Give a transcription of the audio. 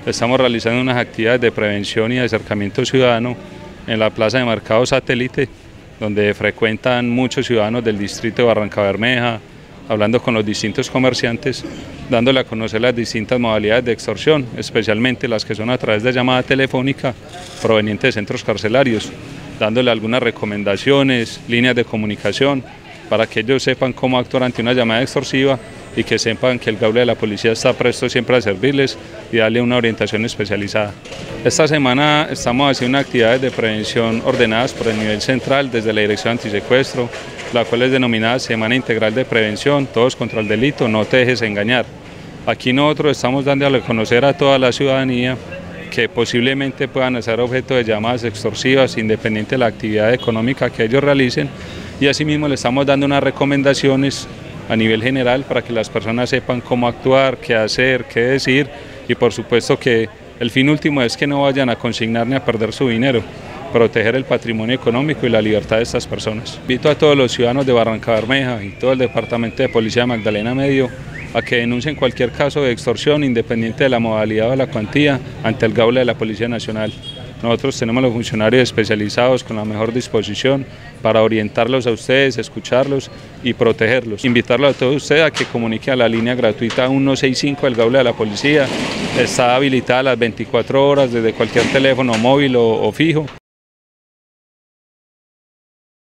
Estamos realizando unas actividades de prevención y de acercamiento ciudadano en la plaza de Mercado Satélite, donde frecuentan muchos ciudadanos del distrito de Barrancabermeja, hablando con los distintos comerciantes, dándole a conocer las distintas modalidades de extorsión, especialmente las que son a través de llamada telefónica provenientes de centros carcelarios, dándole algunas recomendaciones, líneas de comunicación, para que ellos sepan cómo actuar ante una llamada extorsiva y que sepan que el Gaula de la Policía está presto siempre a servirles y darle una orientación especializada. Esta semana estamos haciendo actividades de prevención ordenadas por el nivel central desde la Dirección Antisecuestro, la cual es denominada Semana Integral de Prevención, Todos contra el Delito, no te dejes engañar. Aquí nosotros estamos dando a conocer a toda la ciudadanía que posiblemente puedan ser objeto de llamadas extorsivas independiente de la actividad económica que ellos realicen, y asimismo le estamos dando unas recomendaciones a nivel general para que las personas sepan cómo actuar, qué hacer, qué decir, y por supuesto que el fin último es que no vayan a consignar ni a perder su dinero, proteger el patrimonio económico y la libertad de estas personas. Invito a todos los ciudadanos de Barrancabermeja y todo el departamento de policía de Magdalena Medio a que denuncien cualquier caso de extorsión independiente de la modalidad o la cuantía ante el Gaula de la Policía Nacional. Nosotros tenemos los funcionarios especializados con la mejor disposición para orientarlos a ustedes, escucharlos y protegerlos. Invitarlos a todos ustedes a que comuniquen a la línea gratuita 165 del Gaula de la Policía. Está habilitada las 24 horas desde cualquier teléfono móvil o fijo.